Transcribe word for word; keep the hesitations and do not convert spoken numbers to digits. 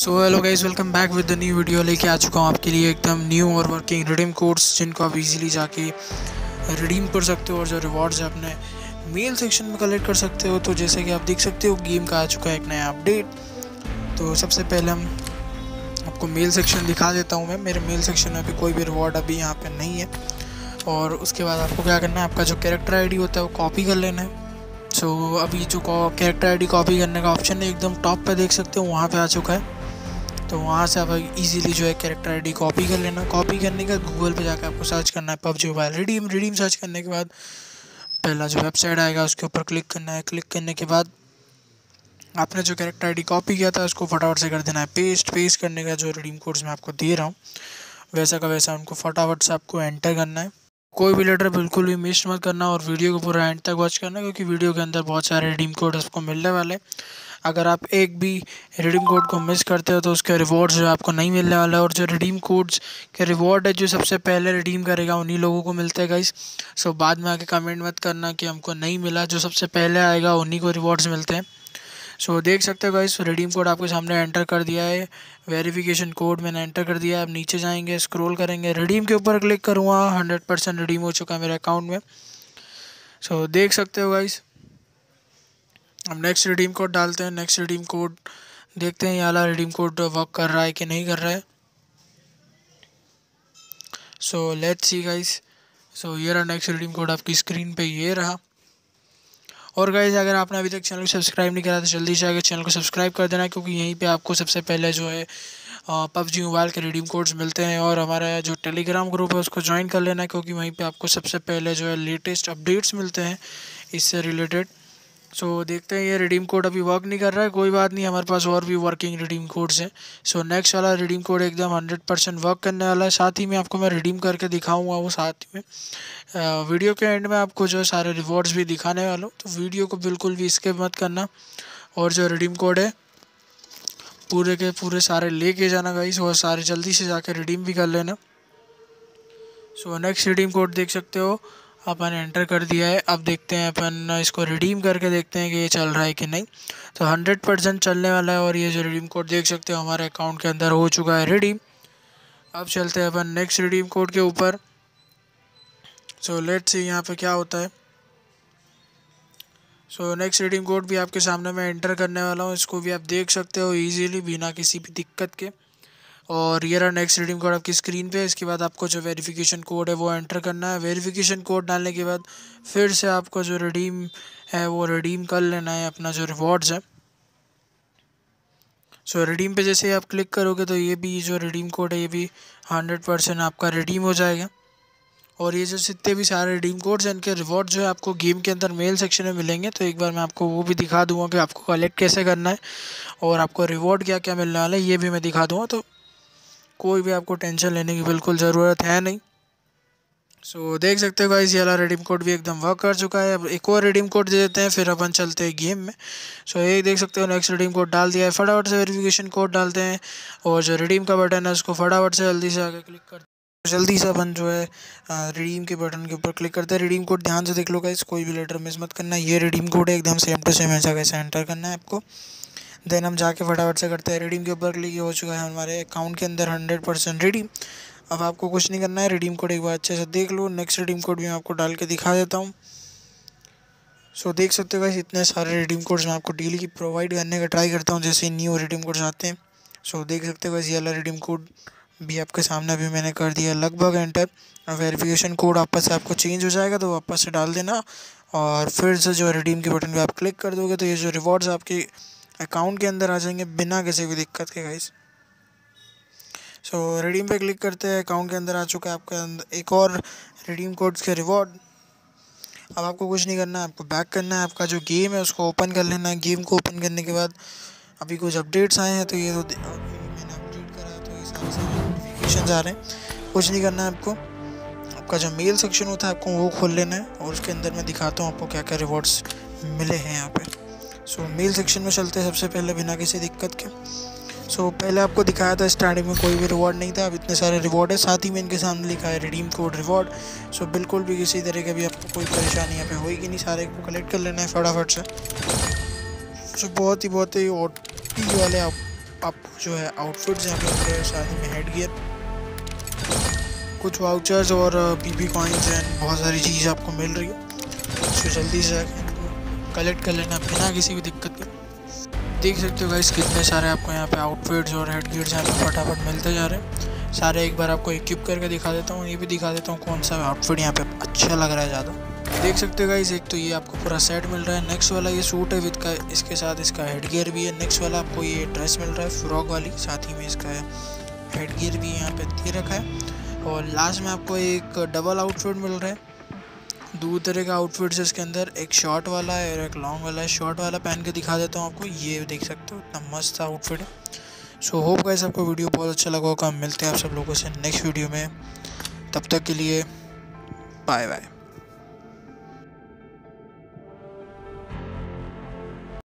So hello guys, welcome back with the new video. लेके आ चुका हूँ आपके लिए एकदम न्यू और वर्किंग रिडीम कोड्स, जिनको आप इजीली जाके रिडीम कर सकते हो और जो रिवॉर्ड्स है अपने मेल सेक्शन में कलेक्ट कर सकते हो। तो जैसे कि आप देख सकते हो, गेम का आ चुका है एक नया अपडेट। तो सबसे पहले हम आपको मेल सेक्शन दिखा देता हूँ। मैं मेरे मेल सेक्शन में अभी कोई भी रिवॉर्ड अभी यहाँ पर नहीं है। और उसके बाद आपको क्या करना है, आपका जो कैरेक्टर आई डी होता है वो कॉपी कर लेना है। सो so, अभी जो कैरेक्टर आई डी कॉपी करने का ऑप्शन है एकदम टॉप पे देख सकते हो, वहाँ पे आ चुका है। तो वहाँ से आप इजीली जो है कैरेक्टर आईडी कॉपी कर लेना। कॉपी करने का गूगल पे जाकर आपको सर्च करना है PUBG mobile redeem. Redeem search करने के बाद पहला जो वेबसाइट आएगा उसके ऊपर क्लिक करना है। क्लिक करने के बाद आपने जो कैरेक्टर आईडी कॉपी किया था उसको फटाफट से कर देना है पेस्ट। पेस्ट करने का जो रिडीम कोड्स मैं आपको दे रहा हूँ वैसा का वैसा उनको फटाफट से आपको एंटर करना है। कोई भी लेटर बिल्कुल भी मिस मत करना और वीडियो को पूरा एंड तक वॉच करना, क्योंकि वीडियो के अंदर बहुत सारे रिडीम कोड आपको मिलने वाले। अगर आप एक भी रिडीम कोड को मिस करते हो तो उसके रिवॉर्ड्स जो आपको नहीं मिलने वाला है। और जो रिडीम कोड्स के रिवॉर्ड है जो सबसे पहले रिडीम करेगा उन्हीं लोगों को मिलते हैं गाइस। सो बाद में आके कमेंट मत करना कि हमको नहीं मिला। जो सबसे पहले आएगा उन्हीं को रिवॉर्ड्स मिलते हैं। सो so, देख सकते हो गाइस, रिडीम कोड आपके सामने एंटर कर दिया है। वेरिफिकेशन कोड मैंने एंटर कर दिया है। अब नीचे जाएंगे, स्क्रॉल करेंगे, रिडीम के ऊपर क्लिक करूँगा। हंड्रेड परसेंट रिडीम हो चुका है मेरे अकाउंट में। सो so, देख सकते हो गाइस। अब नेक्स्ट रिडीम कोड डालते हैं। नेक्स्ट रिडीम कोड देखते हैं ये वाला रिडीम कोड वर्क कर रहा है कि नहीं कर रहा है। So let's see guys. So ये रहा नेक्स्ट रिडीम कोड आपकी स्क्रीन पे, ये रहा। और गाइस, अगर आपने अभी तक चैनल को सब्सक्राइब नहीं करा तो जल्दी से आकर चैनल को सब्सक्राइब कर देना, क्योंकि यहीं पे आपको सबसे पहले जो है पबजी मोबाइल के रिडीम कोड्स मिलते हैं। और हमारा जो टेलीग्राम ग्रुप है उसको ज्वाइन कर लेना, क्योंकि वहीं पे आपको सबसे पहले जो है लेटेस्ट अपडेट्स मिलते हैं इससे रिलेटेड। सो so, देखते हैं ये रिडीम कोड अभी वर्क नहीं कर रहा है। कोई बात नहीं, हमारे पास और भी वर्किंग रिडीम कोड्स हैं। सो नेक्स्ट वाला रिडीम कोड एकदम हंड्रेड परसेंट वर्क करने वाला है। साथ ही में आपको मैं रिडीम करके दिखाऊंगा वो साथ ही में आ, वीडियो के एंड में आपको जो सारे रिवॉर्ड्स भी दिखाने वाला हूँ। तो वीडियो को बिल्कुल भी स्किप मत करना और जो रिडीम कोड है पूरे के पूरे सारे लेके जाना गाइस, और सारे जल्दी से जाकर रिडीम भी कर लेना। सो नेक्स्ट रिडीम कोड देख सकते हो अपन एंटर कर दिया है। अब देखते हैं अपन इसको रिडीम करके देखते हैं कि ये चल रहा है कि नहीं। तो हंड्रेड परसेंट चलने वाला है। और ये जो रिडीम कोड देख सकते हो हमारे अकाउंट के अंदर हो चुका है रिडीम। अब चलते हैं अपन नेक्स्ट रिडीम कोड के ऊपर। सो लेट्स सी यहाँ पे क्या होता है। सो नेक्स्ट रिडीम कोड भी आपके सामने मैं एंटर करने वाला हूँ। इसको भी आप देख सकते हो ईजिली बिना किसी भी दिक्कत के। और ये रहा नेक्स्ट रिडीम कोड आपकी स्क्रीन पे। इसके बाद आपको जो वेरिफिकेशन कोड है वो एंटर करना है। वेरिफिकेशन कोड डालने के बाद फिर से आपको जो रिडीम है वो रिडीम कर लेना है अपना जो रिवॉर्ड्स है। सो रिडीम पे जैसे आप क्लिक करोगे तो ये भी जो रिडीम कोड है ये भी हंड्रेड परसेंट आपका रिडीम हो जाएगा। और ये जो जितने भी सारे रिडीम कोड्स हैं इनके रिवॉर्ड जो है आपको गेम के अंदर मेल सेक्शन में मिलेंगे। तो एक बार मैं आपको वो भी दिखा दूँगा कि आपको कलेक्ट कैसे करना है और आपको रिवॉर्ड क्या क्या मिलने वाला है ये भी मैं दिखा दूँगा। तो कोई भी आपको टेंशन लेने की बिल्कुल ज़रूरत है नहीं। सो so, देख सकते हो गाइस, ये वाला रिडीम कोड भी एकदम वर्क कर चुका है। अब एक और रिडीम कोड दे देते हैं, फिर अपन चलते हैं गेम में। सो so, ये देख सकते हो नेक्स्ट रिडीम कोड डाल दिया है। फटाफट से वेरिफिकेशन कोड डालते हैं और जो रिडीम का बटन है उसको फटाफट से जल्दी से आगे क्लिक करते हैं। जल्दी से अपन जो है रिडीम के बटन के ऊपर क्लिक करते हैं। रिडीम कोड ध्यान से देख लो गाइस, कोई भी लेटर मिस मत करना। ये रिडीम कोड है एकदम सेम टू सेम ऐसा कैसे एंटर करना है आपको। देन हम जाके फटाफट से करते हैं रिडीम के ऊपर क्लिक। हो चुका है हमारे अकाउंट के अंदर हंड्रेड परसेंट रिडीम। अब आपको कुछ नहीं करना है, रिडीम कोड एक बार अच्छे से देख लो। नेक्स्ट रिडीम कोड भी मैं आपको डाल के दिखा देता हूँ। सो so, देख सकते हो गाइस, इतने सारे रिडीम कोड्स मैं आपको डेली की प्रोवाइड करने का ट्राई करता हूँ जैसे न्यू रिडीम कोड्स आते हैं। सो so, देख सकते हो गाइस, ये वाला रिडीम कोड भी आपके सामने अभी मैंने कर दिया लगभग एंटर। और वेरिफिकेशन कोड वापस से आपको चेंज हो जाएगा तो वापस से डाल देना और फिर से जो रिडीम के बटन पर आप क्लिक कर दोगे तो ये जो रिवॉर्ड्स आपके अकाउंट के अंदर आ जाएंगे बिना किसी भी दिक्कत के गाइस। सो so, रिडीम पे क्लिक करते हैं, अकाउंट के अंदर आ चुका है आपके अंदर एक और रिडीम कोड्स के रिवॉर्ड। अब आपको कुछ नहीं करना है, आपको बैक करना है। आपका जो गेम है उसको ओपन कर लेना है। गेम को ओपन करने के बाद अभी कुछ अपडेट्स आए हैं तो ये तो मैंने अपडेट करा है तो ये सारे सारे नोटिफिकेशन आ रहे हैं। कुछ नहीं करना है आपको, आपका जो मेल सेक्शन होता है आपको वो खोल लेना है और उसके अंदर मैं दिखाता हूँ आपको क्या क्या रिवॉर्ड्स मिले हैं यहाँ पर। सो so, मेल सेक्शन में चलते हैं सबसे पहले बिना किसी दिक्कत के। सो so, पहले आपको दिखाया था स्टार्टिंग में कोई भी रिवॉर्ड नहीं था। अब इतने सारे रिवॉर्ड है, साथ ही में इनके सामने लिखा है रिडीम कोड रिवॉर्ड। सो बिल्कुल भी किसी तरह का भी आपको कोई परेशानी यहाँ पे होगी नहीं, सारे को कलेक्ट कर लेना है फटाफट से। सो so, बहुत ही बहुत ही ओ टी वाले आप आपको जो है आउटफिट्स यहाँ पे मिल रहे हैं, साथ ही में हेड गियर, कुछ वाउचर्स और पीपी कॉइन्स एंड बहुत सारी चीज़ आपको मिल रही है। तो जल्दी से कलेक्ट कर लेना बिना किसी भी दिक्कत के। देख सकते हो गाइस कितने सारे आपको यहाँ पे आउटफिट्स और हेड गियर्स यहाँ पे फटाफट मिलते जा रहे हैं सारे। एक बार आपको इक्विप करके दिखा देता हूँ, ये भी दिखा देता हूँ कौन सा आउटफिट यहाँ पे अच्छा लग रहा है ज़्यादा। देख सकते हो गाइस, एक तो ये आपको पूरा सेट मिल रहा है। नेक्स्ट वाला ये सूट है विद का, इसके साथ इसका हेड गियर भी है। नेक्स्ट वाला आपको ये ड्रेस मिल रहा है फ्रॉक वाली, साथ ही में इसका हेड गियर भी यहाँ पे दे रखा है। और लास्ट में आपको एक डबल आउटफिट मिल रहा है। दो तरह का आउटफिट्स है इसके अंदर, एक शॉर्ट वाला है और एक लॉन्ग वाला है। शॉर्ट वाला पहन के दिखा देता हूँ आपको, ये देख सकते हो इतना मस्त आउटफिट है। सो होप गाइस आपको वीडियो बहुत अच्छा लगा होगा। मिलते हैं आप सब लोगों से नेक्स्ट वीडियो में, तब तक के लिए बाय बाय।